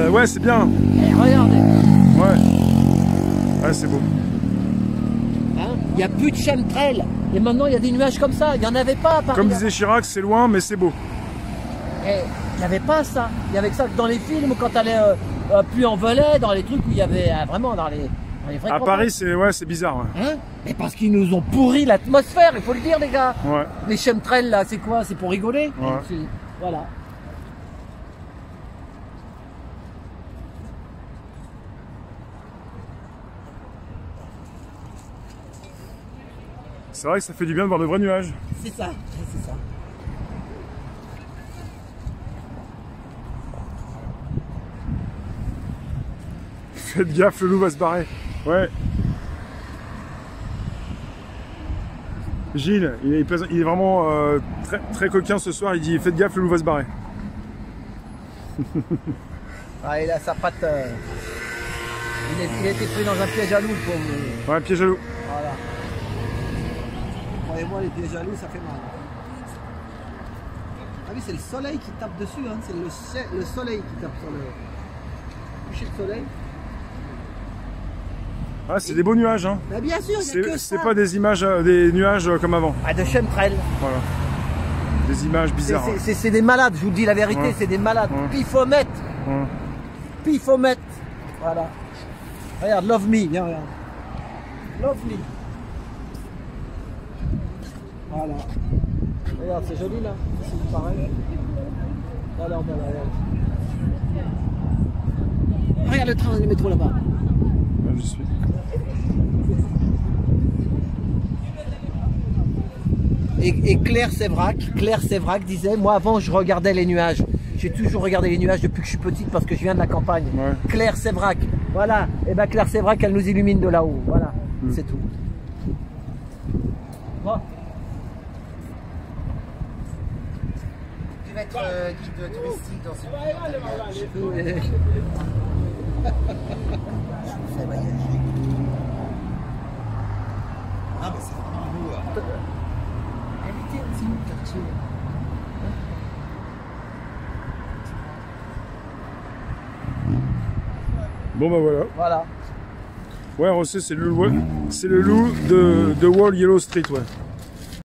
ouais, c'est bien. Et regardez. Ouais. Ouais, c'est beau. Hein, il n'y a plus de chemtrail. Et maintenant, il y a des nuages comme ça. Il n'y en avait pas à Paris. Comme disait Chirac, c'est loin, mais c'est beau. Et il n'y avait pas ça. Il y avait que ça dans les films, quand tu allais plus en Velay, dans les trucs où il y avait vraiment dans les vrais À campagnes. Paris, c'est ouais, c'est bizarre. Ouais. Hein? Mais parce qu'ils nous ont pourri l'atmosphère, il faut le dire, les gars. Ouais. Les chemtrails, là, c'est quoi? C'est pour rigoler? Ouais. Voilà. C'est vrai que ça fait du bien de voir de vrais nuages. C'est ça, c'est ça. Faites gaffe, le loup va se barrer. Ouais. Gilles, il est vraiment très coquin ce soir. Il dit faites gaffe, le loup va se barrer. Ah, il a sa patte. Il a été pris dans un piège à loup, le pauvre. Ouais, piège à loup. Voilà. Croyez-moi, les pièges à loup, ça fait mal. Ah oui, c'est le soleil qui tape dessus, hein. C'est le soleil qui tape sur le coucher de soleil. Ah, c'est des beaux nuages, hein. Bah bien sûr, il n'y a que ça. C'est pas des images, des nuages comme avant. Ah, de chemtrail. Voilà. Des images bizarres. C'est des malades, je vous dis la vérité, Ouais. c'est des malades. Ouais. Pifomètre. Ouais. Pifomètre. Voilà. Regarde, love me, viens, regarde. Love me. Voilà. Regarde, c'est joli là. C'est pareil. Voilà, voilà, regarde. Regarde le train, le métro là-bas. Là, je suis. Et Claire Sévrac disait, moi avant je regardais les nuages. J'ai toujours regardé les nuages depuis que je suis petite parce que je viens de la campagne. Ouais. Claire Sévrac, voilà. Et ben Claire Sévrac, elle nous illumine de là-haut. Voilà, c'est tout. Bon. Tu vas être guide touristique dans ce Ouais. fais voyager. Ah, mais c'est vraiment beau. Elle était aussi le quartier. Bon bah voilà. Voilà. Ouais, Rossé, c'est le loup de Wall Yellow Street, ouais.